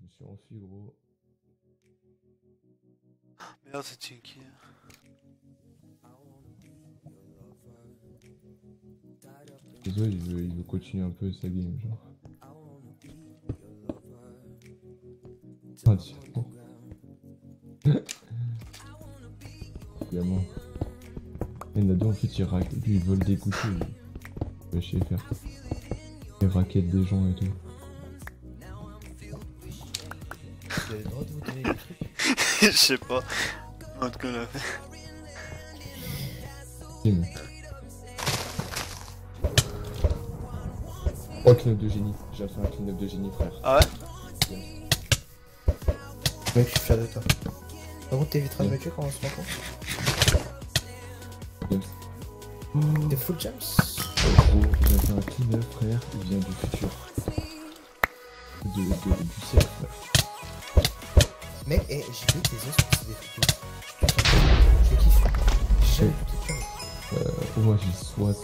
suis enfui, gros. Merde, c'est Tinky. Désolé, il veut continuer un peu sa game, genre. Ah, tiens. Évidemment. Il y en a deux, en fait, lui, il vole des couteaux. Il va chier faire. Il raquette des gens et tout. Vous avez le droit de vous donner des trucs? Je sais pas. En tout cas, on l'a fait. Tim. Oh, clean-up de génie. J'ai fait un clean-up de génie, frère. Ah ouais? Mec, je suis fier de toi. Par contre, t'éviteras de me tuer quand on se rencontre. Des full jumps? Gros, j'ai fait un clean-up, frère. Il vient du futur. Du ciel, frère. Mec, j'ai vu tes os, c'est des futurs. Je les kiffe. J'ai jamais vu tes trucs. Moi, j'ai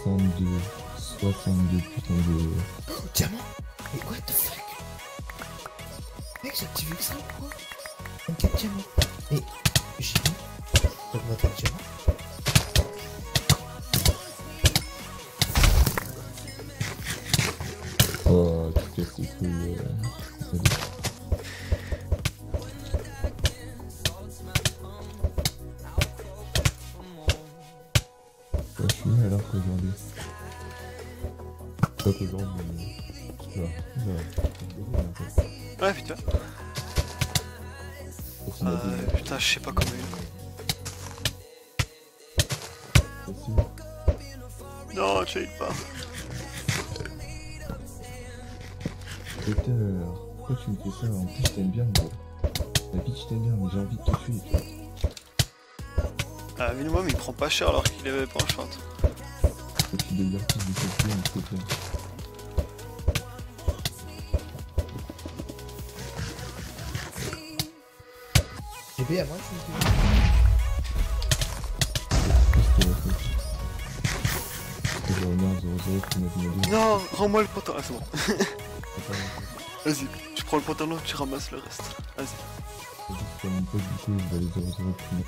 62 putain de... Oh, diamant! Mais what the fuck? Mec, j'ai activé que ça ou quoi? 24 diamants. Mais, j'ai dit, donne-moi tes diamants. Oh, tu casses les couilles. Je suis nul alors qu'aujourd'hui. Pas qu'aujourd'hui, mais... Tu vois, Ouais, putain. Putain, je sais pas comment il. Non, tu aides pas. Peter, pourquoi tu me fais ça? En plus, je t'aime bien, gros. La bitch, je t'aime bien, mais j'ai envie de te tuer. Ah, minimum, il prend pas cher alors qu'il avait pas en short. Et puis, de l'artiste de cette game, s'il te plaît. GP, à moi, je suis Non, rends-moi le pantalon. Ah, c'est bon. Vas-y, tu prends le pantalon, tu ramasses le reste. Vas-y. C'est mon pote, du coup, je vais aller 0-0 puis...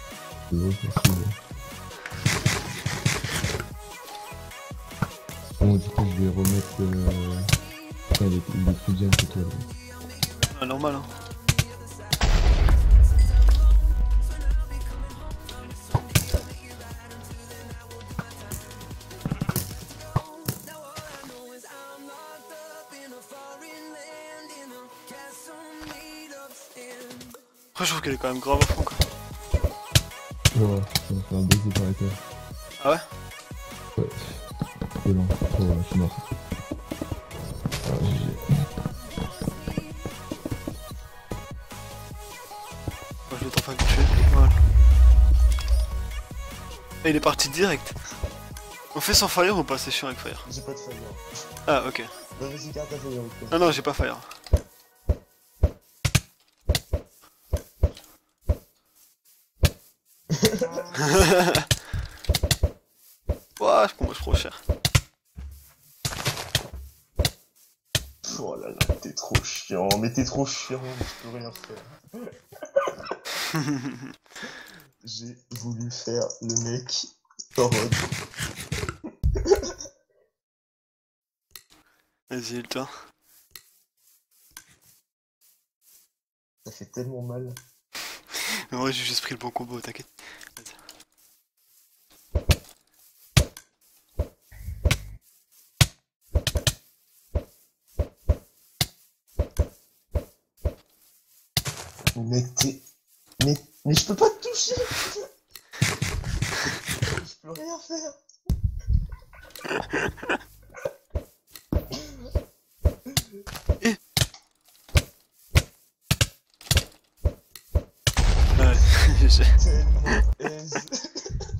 Bon, du coup, je vais remettre... il est plus bien que toi. Ah, normal, hein. Après, je trouve qu'elle est quand même grave à fond, quoi. Ouais, ça va faire un baiser par la terre. Ah ouais? Ouais. Violent. Oh, ouais, je suis mort. Ah, Moi, je vais t'en faire tuer. Voilà. Et il est parti direct. On fait sans fire ou pas? C'est chiant avec fire. J'ai pas de fire. Ah, ok. Bah, vas-y, garde ta fire. Non, non, j'ai pas fire. Ouah, je prends trop cher. Oh là là, t'es trop chiant, mais t'es trop chiant, je peux rien faire. J'ai voulu faire le mec en mode. Vas-y, le temps. Ça fait tellement mal. Mais moi, j'ai juste pris le bon combo, t'inquiète. Mec, t'es... Mais je peux pas te toucher. Je peux rien faire. Ouais, Tellement aise.